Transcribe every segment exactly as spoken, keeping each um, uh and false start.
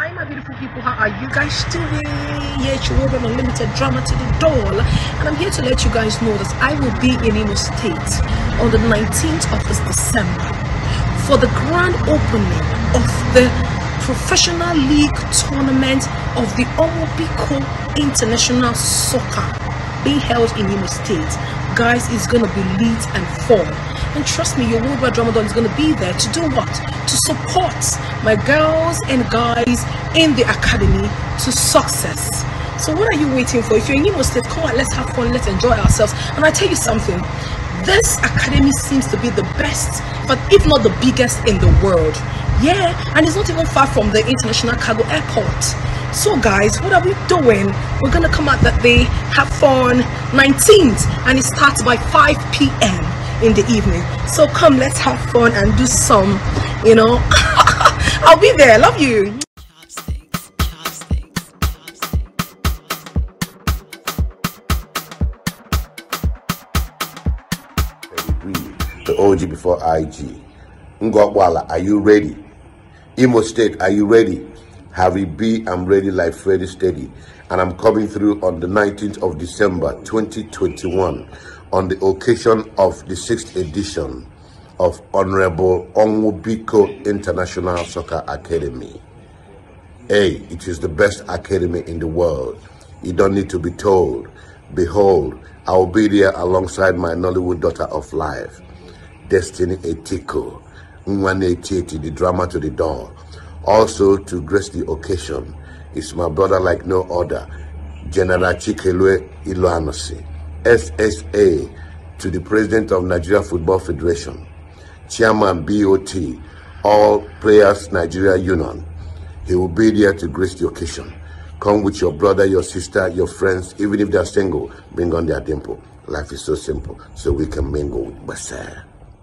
Hi my beautiful people, how are you guys doing? Yeah, it's your woman Unlimited Drama to the door, and I'm here to let you guys know that I will be in Imo State on the nineteenth of this December for the grand opening of the Professional League Tournament of the Omobiko International Soccer being held in Imo State. Guys, it's gonna be lit and fun, and trust me, your Worldwide Drama Doll is gonna be there to do what? To support my girls and guys in the academy to success. So what are you waiting for? If you're in Imo State, come on, let's have fun, let's enjoy ourselves. And I tell you something, this academy seems to be the best, but if not the biggest in the world. Yeah, and it's not even far from the International Cargo Airport. So guys, what are we doing? We're gonna come out that day, have fun, nineteenth, and it starts by five p m in the evening. So come, let's have fun and do some, you know. I'll be there. Love you. The O G before I G. Ngwakwala, are you ready? Imo State, are you ready? Harry B, I'm ready like Freddy Steady. And I'm coming through on the nineteenth of December twenty twenty-one on the occasion of the sixth edition of Honorable Omobiko International Soccer Academy. Hey, it is the best academy in the world. You don't need to be told. Behold, I will be there alongside my Nollywood daughter of life, Destiny Etiko, Nwane Etieti, the drama to the door. Also to grace the occasion is my brother like no other, General Chikelue Iloanosi, S S A to the President of Nigeria Football Federation, Chairman B O T, All Players Nigeria Union. He will be there to grace the occasion. Come with your brother, your sister, your friends, even if they're single, bring on their dimple. Life is so simple, so we can mingle with Basar.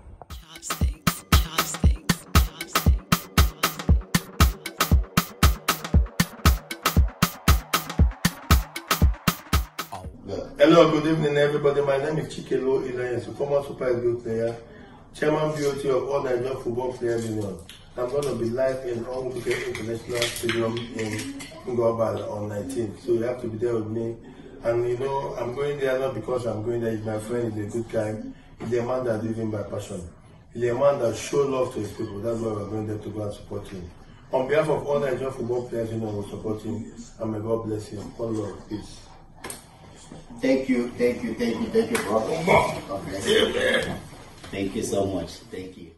Hello, good evening everybody. My name is Chikelo Elias, former Super Eagles player, Chairman B O T of All Nigeria Football Players Union. I'm going to be live in Omobiko International Stadium in Ngobala on nineteenth, so you have to be there with me. And you know, I'm going there not because I'm going there. He's my friend, he's a good guy. He's a man that lives in by passion. He's a man that shows love to his people. That's why we're going there to go and support him. On behalf of All Nigeria Football Players Union, we'll support him, and may God bless him. All love, peace. Thank you, thank you, thank you, thank you, bro. God bless you. Thank you so much. Thank you.